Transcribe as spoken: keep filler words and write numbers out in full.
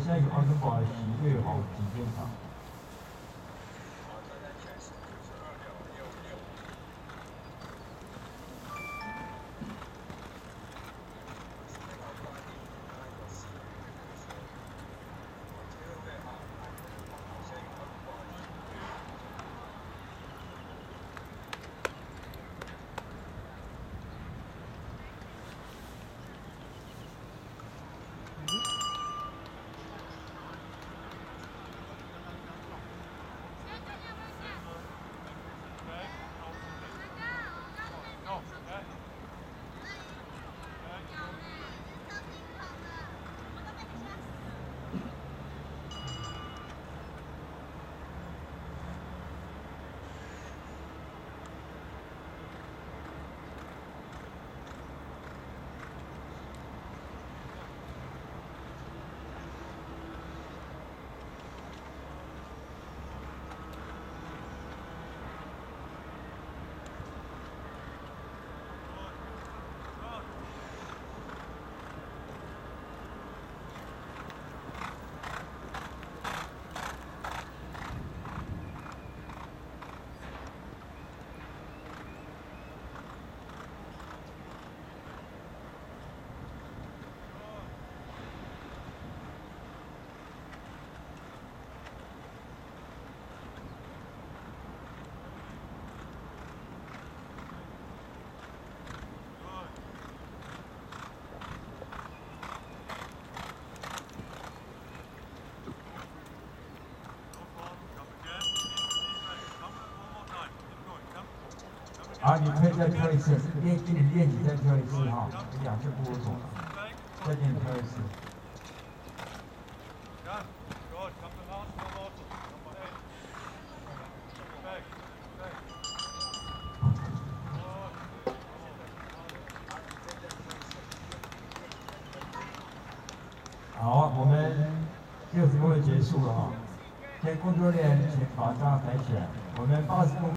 现在有奥森堡的喜悦好几间场。 好，你可以再跳一次，练给你练习再跳一次哈，你两次不为过，再给你跳一次。好，我们六十公里结束了哈，现在工作人员请把大家抬起来，我们八十公。